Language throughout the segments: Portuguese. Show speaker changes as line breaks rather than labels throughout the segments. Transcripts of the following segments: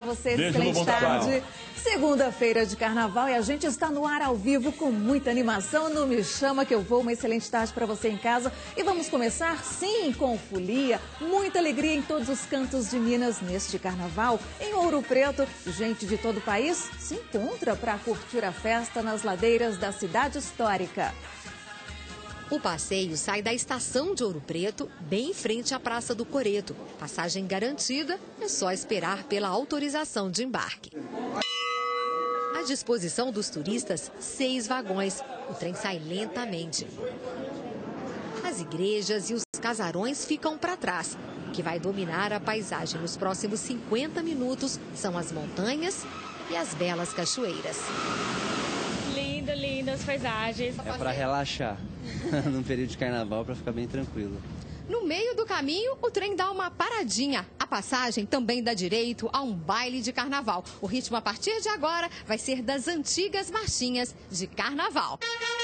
Você, excelente tarde. Segunda-feira de carnaval e a gente está no ar ao vivo com muita animação. Não me chama que eu vou. Uma excelente tarde para você em casa. E vamos começar, sim, com folia. Muita alegria em todos os cantos de Minas neste carnaval. Em Ouro Preto, gente de todo o país se encontra para curtir a festa nas ladeiras da cidade histórica.
O passeio sai da estação de Ouro Preto, bem em frente à Praça do Coreto. Passagem garantida, é só esperar pela autorização de embarque. À disposição dos turistas, 6 vagões. O trem sai lentamente. As igrejas e os casarões ficam para trás. O que vai dominar a paisagem nos próximos 50 minutos são as montanhas e as belas cachoeiras.
Lindas paisagens.
É para relaxar no período de carnaval, para ficar bem tranquilo.
No meio do caminho, o trem dá uma paradinha. A passagem também dá direito a um baile de carnaval. O ritmo a partir de agora vai ser das antigas marchinhas de carnaval.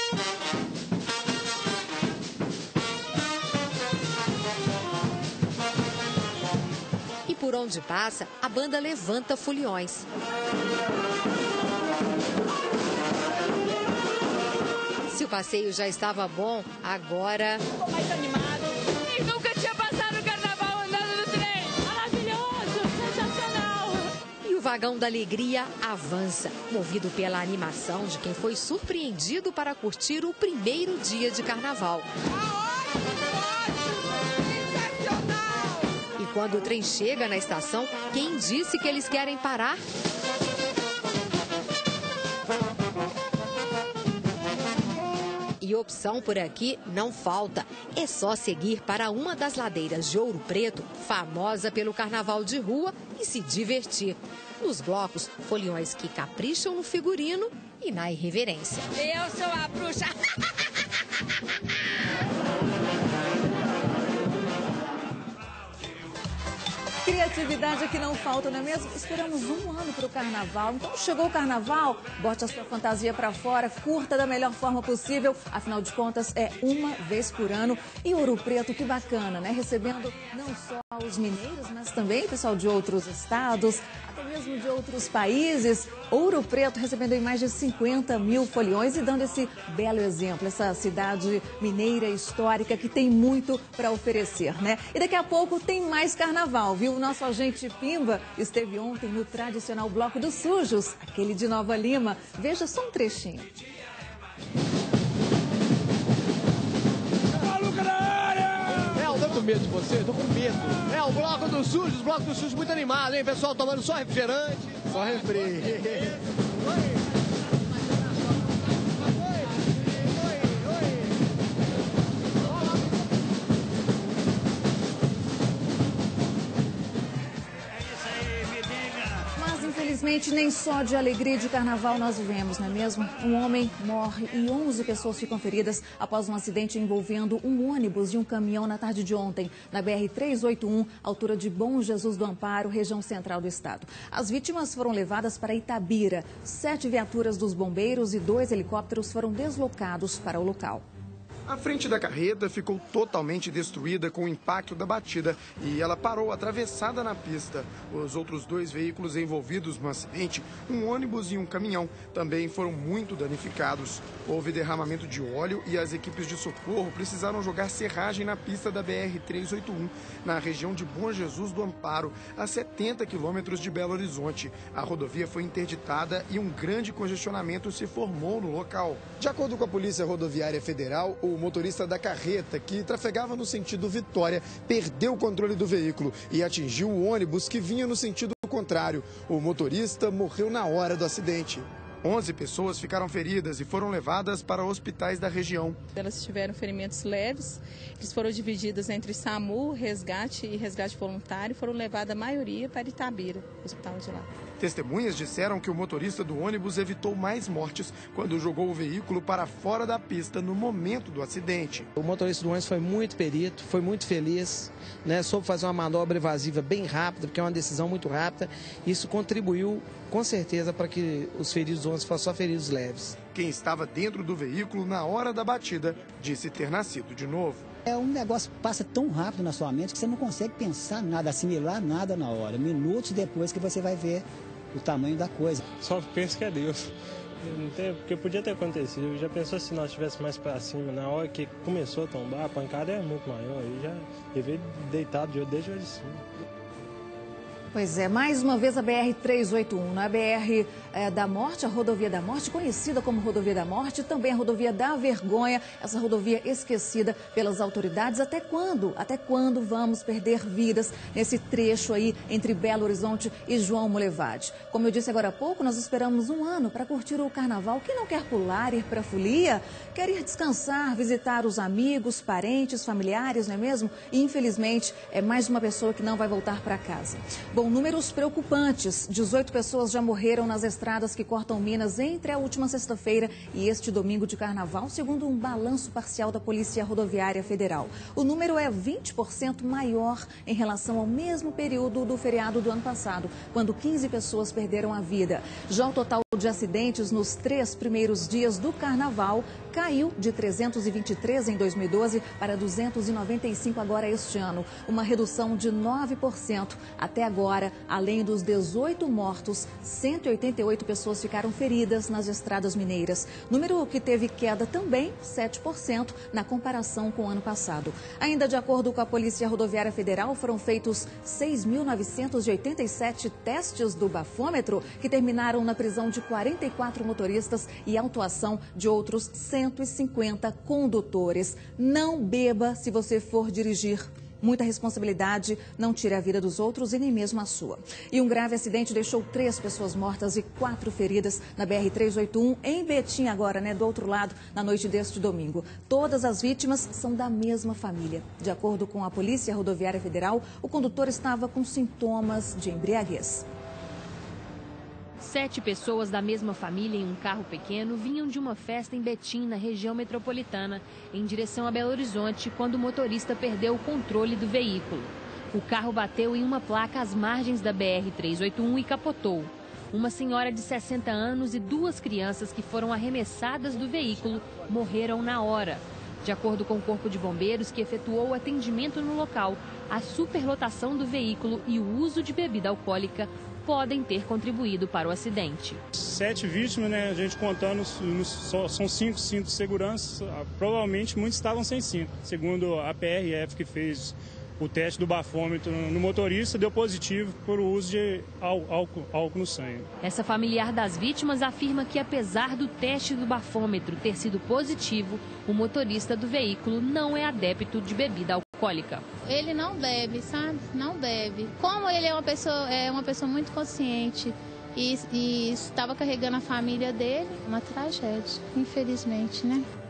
E por onde passa, a banda levanta foliões. Se o passeio já estava bom, agora...
Ficou mais animado. E nunca tinha passado o carnaval andando no trem. Maravilhoso, sensacional.
E o vagão da alegria avança, movido pela animação de quem foi surpreendido para curtir o primeiro dia de carnaval. E quando o trem chega na estação, quem disse que eles querem parar? E opção por aqui não falta. É só seguir para uma das ladeiras de Ouro Preto, famosa pelo carnaval de rua, e se divertir. Nos blocos, foliões que capricham no figurino e na irreverência.
Eu sou a bruxa.
Criatividade aqui não falta, não é mesmo? Esperamos um ano para o carnaval. Então chegou o carnaval, bote a sua fantasia para fora, curta da melhor forma possível. Afinal de contas, é uma vez por ano. E Ouro Preto, que bacana, né? Recebendo não só os mineiros, mas também pessoal de outros estados, até mesmo de outros países. Ouro Preto recebendo aí mais de 50 mil foliões e dando esse belo exemplo, essa cidade mineira histórica que tem muito para oferecer, né? E daqui a pouco tem mais carnaval, viu? O nosso agente Pimba esteve ontem no tradicional Bloco dos Sujos, aquele de Nova Lima. Veja só um trechinho.
Eu tô com medo de você, tô com medo. É o Bloco dos Sujos muito animado, hein, pessoal? Tomando só refrigerante. Só refri.
Infelizmente, nem só de alegria de carnaval nós vivemos, não é mesmo? Um homem morre e 11 pessoas ficam feridas após um acidente envolvendo um ônibus e um caminhão na tarde de ontem, na BR-381, altura de Bom Jesus do Amparo, região central do estado. As vítimas foram levadas para Itabira. 7 viaturas dos bombeiros e 2 helicópteros foram deslocados para o local.
A frente da carreta ficou totalmente destruída com o impacto da batida e ela parou atravessada na pista. Os outros 2 veículos envolvidos no acidente, um ônibus e um caminhão, também foram muito danificados. Houve derramamento de óleo e as equipes de socorro precisaram jogar serragem na pista da BR-381, na região de Bom Jesus do Amparo, a 70 quilômetros de Belo Horizonte. A rodovia foi interditada e um grande congestionamento se formou no local. De acordo com a Polícia Rodoviária Federal, o motorista da carreta, que trafegava no sentido Vitória, perdeu o controle do veículo e atingiu o ônibus que vinha no sentido contrário. O motorista morreu na hora do acidente. 11 pessoas ficaram feridas e foram levadas para hospitais da região.
Elas tiveram ferimentos leves, eles foram divididos entre SAMU, resgate e resgate voluntário, foram levadas a maioria para Itabira, hospital de lá.
Testemunhas disseram que o motorista do ônibus evitou mais mortes quando jogou o veículo para fora da pista no momento do acidente.
O motorista do ônibus foi muito perito, foi muito feliz, né? Soube fazer uma manobra evasiva bem rápida, porque é uma decisão muito rápida. Isso contribuiu, com certeza, para que os feridos do ônibus fossem só feridos leves.
Quem estava dentro do veículo na hora da batida disse ter nascido de novo.
É um negócio que passa tão rápido na sua mente que você não consegue pensar nada, assimilar nada na hora. Minutos depois que você vai ver o tamanho da coisa.
Só penso que é Deus. Porque podia ter acontecido. Já pensou se nós estivéssemos mais para cima? Na hora que começou a tombar, a pancada é muito maior. Aí já veio deitado desde de cima.
Pois é, mais uma vez a BR-381, na BR da Morte, a Rodovia da Morte, conhecida como Rodovia da Morte, também a Rodovia da Vergonha, essa rodovia esquecida pelas autoridades. Até quando? Até quando vamos perder vidas nesse trecho aí entre Belo Horizonte e João Molevade? Como eu disse agora há pouco, nós esperamos um ano para curtir o carnaval. Quem não quer pular, ir para a folia, quer ir descansar, visitar os amigos, parentes, familiares, não é mesmo? E infelizmente é mais uma pessoa que não vai voltar para casa. Bom, números preocupantes. 18 pessoas já morreram nas estradas que cortam Minas entre a última sexta-feira e este domingo de carnaval, segundo um balanço parcial da Polícia Rodoviária Federal. O número é 20% maior em relação ao mesmo período do feriado do ano passado, quando 15 pessoas perderam a vida. Já o total de acidentes nos 3 primeiros dias do carnaval caiu de 323 em 2012 para 295 agora este ano, uma redução de 9%. Até agora, além dos 18 mortos, 188 pessoas ficaram feridas nas estradas mineiras, número que teve queda também 7% na comparação com o ano passado. Ainda de acordo com a Polícia Rodoviária Federal, foram feitos 6.987 testes do bafômetro, que terminaram na prisão de 44 motoristas e autuação de outros 150 condutores. Não beba se você for dirigir. Muita responsabilidade, não tire a vida dos outros e nem mesmo a sua. E um grave acidente deixou 3 pessoas mortas e 4 feridas na BR-381, em Betim agora, do outro lado, na noite deste domingo. Todas as vítimas são da mesma família. De acordo com a Polícia Rodoviária Federal, o condutor estava com sintomas de embriaguez.
7 pessoas da mesma família em um carro pequeno vinham de uma festa em Betim, na região metropolitana, em direção a Belo Horizonte, quando o motorista perdeu o controle do veículo. O carro bateu em uma placa às margens da BR-381 e capotou. Uma senhora de 60 anos e 2 crianças que foram arremessadas do veículo morreram na hora. De acordo com o Corpo de Bombeiros, que efetuou o atendimento no local, a superlotação do veículo e o uso de bebida alcoólica podem ter contribuído para o acidente.
7 vítimas, a gente contando, são 5 cintos de segurança, provavelmente muitos estavam sem cinto. Segundo a PRF, que fez o teste do bafômetro no motorista, deu positivo por uso de álcool no sangue.
Essa familiar das vítimas afirma que, apesar do teste do bafômetro ter sido positivo, o motorista do veículo não é adepto de bebida alcoólica.
Ele não bebe, sabe? Não bebe. Como ele é uma pessoa muito consciente e estava carregando a família dele, uma tragédia, infelizmente,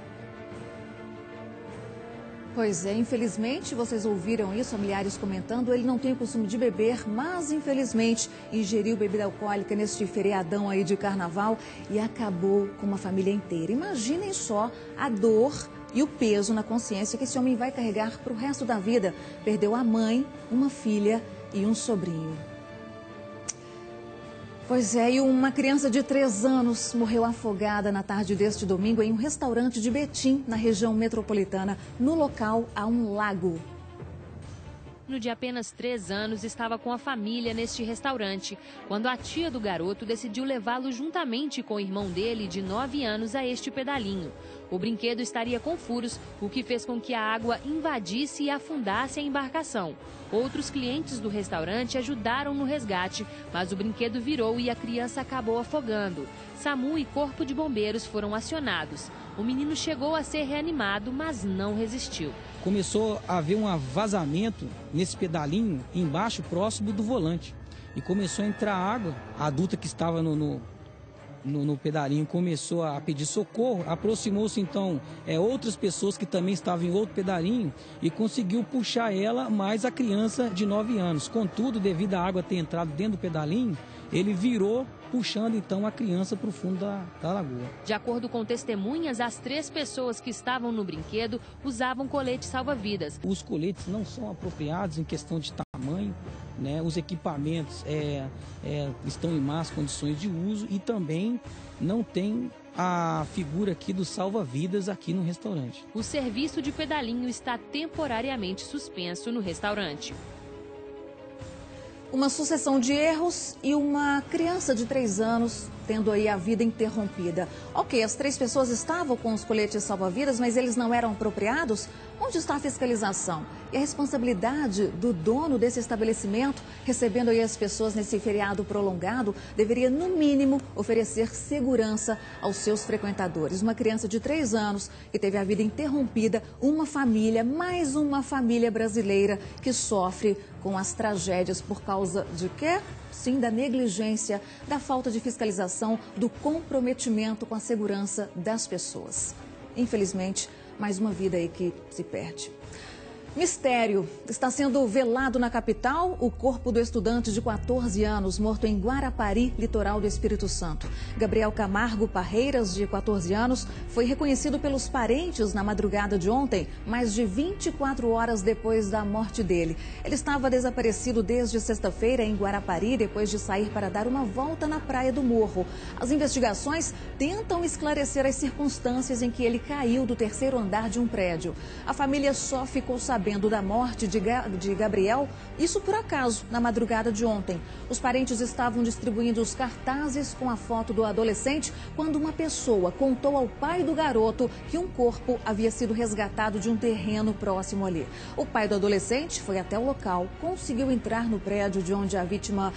Pois é, infelizmente, vocês ouviram isso, familiares comentando, ele não tem o costume de beber, mas infelizmente ingeriu bebida alcoólica neste feriadão aí de carnaval e acabou com uma família inteira. Imaginem só a dor e o peso na consciência que esse homem vai carregar para o resto da vida. Perdeu a mãe, uma filha e um sobrinho. Pois é, e uma criança de 3 anos morreu afogada na tarde deste domingo em um restaurante de Betim, na região metropolitana. No local há um lago.
De apenas 3 anos, estava com a família neste restaurante, quando a tia do garoto decidiu levá-lo juntamente com o irmão dele, de 9 anos, a este pedalinho. O brinquedo estaria com furos, o que fez com que a água invadisse e afundasse a embarcação. Outros clientes do restaurante ajudaram no resgate, mas o brinquedo virou e a criança acabou afogando. SAMU e Corpo de Bombeiros foram acionados. O menino chegou a ser reanimado, mas não resistiu.
Começou a haver um vazamento nesse pedalinho embaixo, próximo do volante. E começou a entrar água. A adulta que estava no pedalinho começou a pedir socorro. Aproximou-se então outras pessoas que também estavam em outro pedalinho e conseguiu puxar ela, mais a criança de 9 anos. Contudo, devido à água ter entrado dentro do pedalinho, ele virou, puxando então a criança para o fundo da lagoa.
De acordo com testemunhas, as 3 pessoas que estavam no brinquedo usavam colete salva-vidas.
Os coletes não são apropriados em questão de tamanho, né? Os equipamentos estão em más condições de uso e também não tem a figura aqui do salva-vidas aqui no restaurante.
O serviço de pedalinho está temporariamente suspenso no restaurante.
Uma sucessão de erros e uma criança de 3 anos tendo aí a vida interrompida. Ok, as 3 pessoas estavam com os coletes salva-vidas, mas eles não eram apropriados? Onde está a fiscalização? E a responsabilidade do dono desse estabelecimento, recebendo aí as pessoas nesse feriado prolongado, deveria, no mínimo, oferecer segurança aos seus frequentadores. Uma criança de 3 anos que teve a vida interrompida, uma família, mais uma família brasileira que sofre com as tragédias por causa de quê? Sim, da negligência, da falta de fiscalização, do comprometimento com a segurança das pessoas. Infelizmente, mais uma vida aí que se perde. Mistério. Está sendo velado na capital o corpo do estudante de 14 anos, morto em Guarapari, litoral do Espírito Santo. Gabriel Camargo Parreiras, de 14 anos, foi reconhecido pelos parentes na madrugada de ontem, mais de 24 horas depois da morte dele. Ele estava desaparecido desde sexta-feira em Guarapari, depois de sair para dar uma volta na praia do Morro. As investigações tentam esclarecer as circunstâncias em que ele caiu do 3º andar de um prédio. A família só ficou sabendo da morte de Gabriel, isso por acaso, na madrugada de ontem. Os parentes estavam distribuindo os cartazes com a foto do adolescente quando uma pessoa contou ao pai do garoto que um corpo havia sido resgatado de um terreno próximo ali. O pai do adolescente foi até o local, conseguiu entrar no prédio de onde a vítima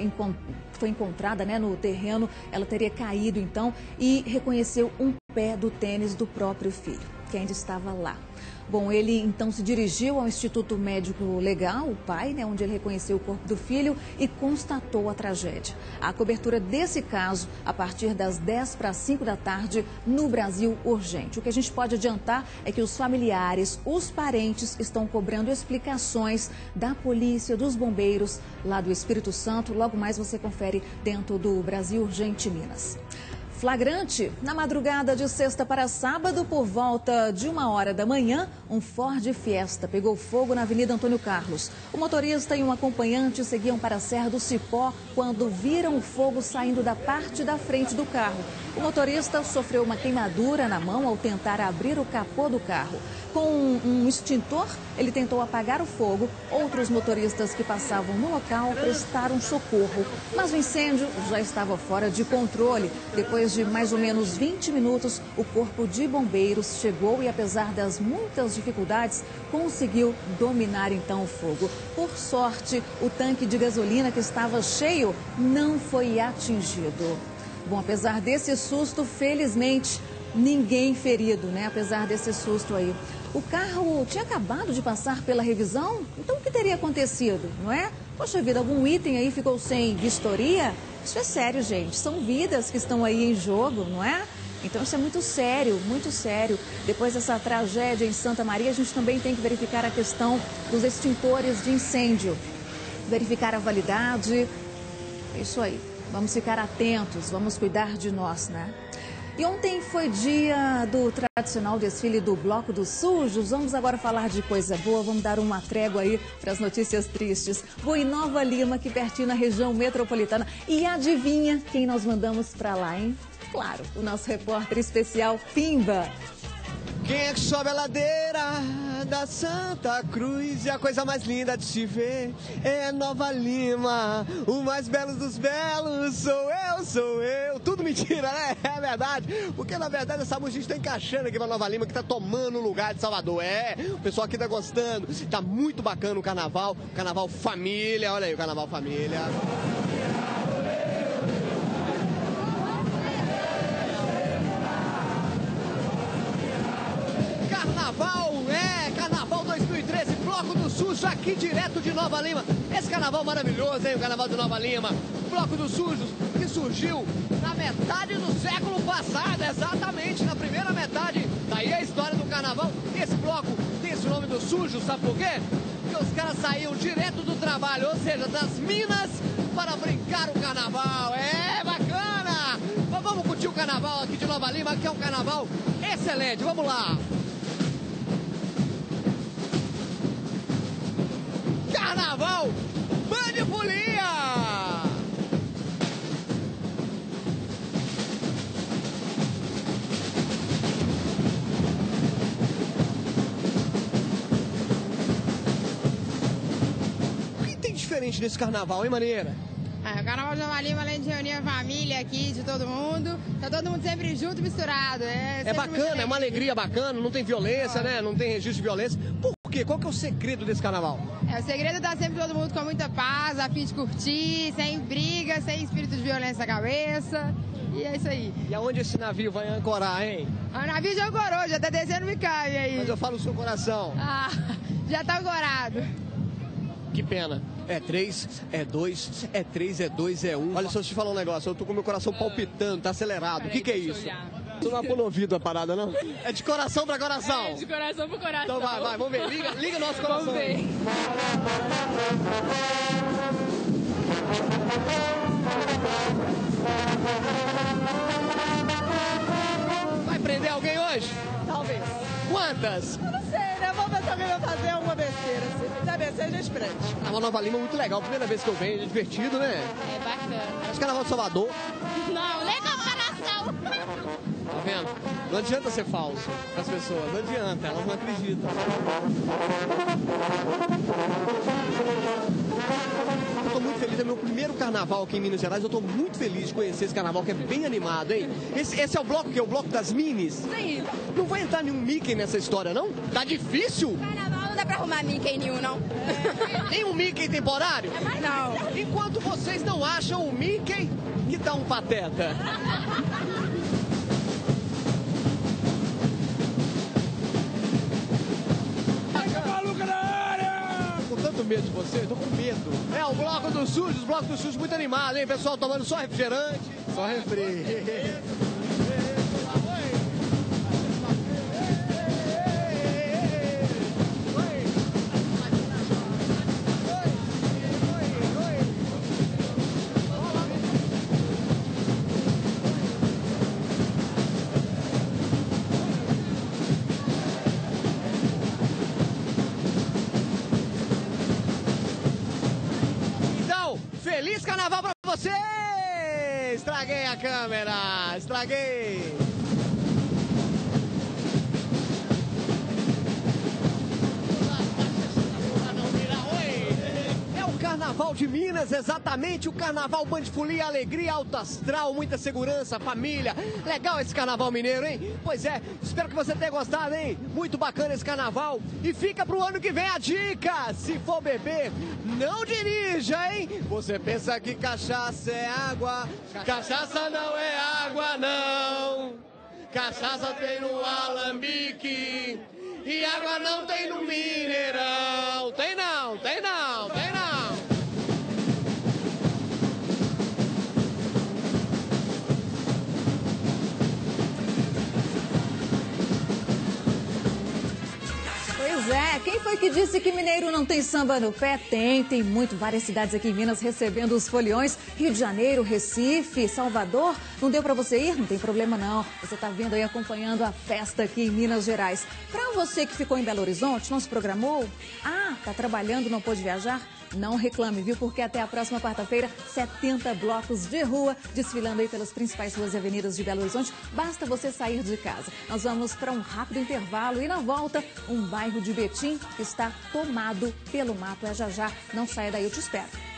foi encontrada, né, no terreno. Ela teria caído então e reconheceu um pé do tênis do próprio filho, que ainda estava lá. Bom, ele então se dirigiu ao Instituto Médico Legal, o pai, né, onde ele reconheceu o corpo do filho e constatou a tragédia. A cobertura desse caso a partir das 10:45 da tarde no Brasil Urgente. O que a gente pode adiantar é que os familiares, os parentes estão cobrando explicações da polícia, dos bombeiros lá do Espírito Santo. Logo mais você confere dentro do Brasil Urgente Minas. Flagrante, na madrugada de sexta para sábado, por volta de 1h da manhã, um Ford Fiesta pegou fogo na Avenida Antônio Carlos. O motorista e um acompanhante seguiam para a Serra do Cipó quando viram o fogo saindo da parte da frente do carro. O motorista sofreu uma queimadura na mão ao tentar abrir o capô do carro. Com um extintor, ele tentou apagar o fogo. Outros motoristas que passavam no local prestaram socorro, mas o incêndio já estava fora de controle. Depois de mais ou menos 20 minutos, o corpo de bombeiros chegou e, apesar das muitas dificuldades, conseguiu dominar então o fogo. Por sorte, o tanque de gasolina que estava cheio não foi atingido. Bom, apesar desse susto, felizmente, ninguém ferido, né? Apesar desse susto aí. O carro tinha acabado de passar pela revisão? Então o que teria acontecido, não é? Poxa vida, algum item aí ficou sem vistoria? Isso é sério, gente. São vidas que estão aí em jogo, não é? Então isso é muito sério, muito sério. Depois dessa tragédia em Santa Maria, a gente também tem que verificar a questão dos extintores de incêndio. Verificar a validade. É isso aí. Vamos ficar atentos, vamos cuidar de nós, né? E ontem foi dia do tradicional desfile do Bloco dos Sujos. Vamos agora falar de coisa boa, vamos dar uma trégua aí para as notícias tristes. Vou em Nova Lima, aqui pertinho na região metropolitana. E adivinha quem nós mandamos para lá, hein? Claro, o nosso repórter especial, Pimba.
Quem é que sobe a ladeira da Santa Cruz? E a coisa mais linda de se ver é Nova Lima. O mais belo dos belos sou eu. Tudo mentira, né? É verdade. Porque na verdade essa música está encaixando aqui pra Nova Lima, que tá tomando o lugar de Salvador. É, o pessoal aqui tá gostando. Tá muito bacana o carnaval. Carnaval família, olha aí o carnaval família. Carnaval 2013, Bloco do Sujos, aqui direto de Nova Lima. Esse carnaval maravilhoso, hein, o carnaval de Nova Lima. Bloco dos Sujos, que surgiu na metade do século passado, exatamente, na primeira metade. Daí a história do carnaval. Esse bloco tem esse nome dos Sujos, sabe por quê? Porque os caras saíam direto do trabalho, ou seja, das minas, para brincar o carnaval. É bacana! Mas vamos curtir o carnaval aqui de Nova Lima, que é um carnaval excelente. Vamos lá! Carnaval Band Folia! O que tem diferente nesse carnaval, hein, Maneira?
O Carnaval de Nova Lima, além de reunir a família aqui, de todo mundo, tá todo mundo sempre junto, misturado.
É bacana, é uma alegria bacana, não tem violência, né? Não tem registro de violência. Por quê? Qual que é o segredo desse carnaval?
O segredo tá sempre todo mundo com muita paz, a fim de curtir, sem briga, sem espírito de violência na cabeça. E é isso aí.
E aonde esse navio vai ancorar, hein?
O navio já ancorou, já tá descendo me cabe aí.
Mas eu falo o seu coração.
Ah, já tá ancorado.
Que pena. É 3, é 2, é 3, é 2, é 1. Olha só, deixa eu te falar um negócio. Eu tô com meu coração palpitando, tá acelerado. O que é isso? Tu não apou no ouvido a parada, não? É de coração pra coração.
É, de coração pro coração.
Então vai, vamos ver. Liga nosso coração.
Vamos ver.
Vai prender alguém hoje?
Talvez.
Quantas?
Eu não sei, né? Vamos ver se alguém vai fazer alguma besteira. Se fizer besteira, a gente prende.
Carnaval Nova Lima é muito legal. Primeira vez que eu venho, é divertido, né?
É bacana.
Parece Carnaval de Salvador.
Não, nem comparação.
Tá vendo? Não adianta ser falso com as pessoas. Não adianta, elas não acreditam. Eu tô muito feliz, é meu primeiro carnaval aqui em Minas Gerais. Eu tô muito feliz de conhecer esse carnaval que é bem animado, hein? Esse é o bloco que é o bloco das minis?
Sim.
Não vai entrar nenhum Mickey nessa história, não? Tá difícil?
Carnaval não dá pra arrumar Mickey nenhum, não.
Nem um Mickey temporário?
Não.
Enquanto vocês não acham o Mickey, que tá um pateta. Medo de você, eu tô com medo. É o Bloco dos Sujos, Bloco dos Sujos muito animado, hein, pessoal? Tomando só refrigerante. Só refri. Feliz carnaval pra você! Estraguei a câmera! Estraguei! É o Carnaval de Minas, exatamente, o Carnaval Band Folia, alegria, alto astral, muita segurança, família. Legal esse Carnaval mineiro, hein? Pois é, espero que você tenha gostado, hein? Muito bacana esse Carnaval. E fica pro ano que vem a dica, se for beber, não dirija, hein? Você pensa que cachaça é água, cachaça não é água, não. Cachaça tem no alambique e água não tem no mineirão. Tem não, tem não, tem não.
Pois é, quem foi que disse que mineiro não tem samba no pé? Tem muito. Várias cidades aqui em Minas recebendo os foliões. Rio de Janeiro, Recife, Salvador. Não deu pra você ir? Não tem problema não. Você tá vendo aí, acompanhando a festa aqui em Minas Gerais. Pra você que ficou em Belo Horizonte, não se programou? Ah, tá trabalhando, não pôde viajar? Não reclame, viu? Porque até a próxima quarta-feira, 70 blocos de rua desfilando aí pelas principais ruas e avenidas de Belo Horizonte. Basta você sair de casa. Nós vamos para um rápido intervalo e na volta, um bairro de Betim que está tomado pelo mato. É já já. Não saia daí, eu te espero.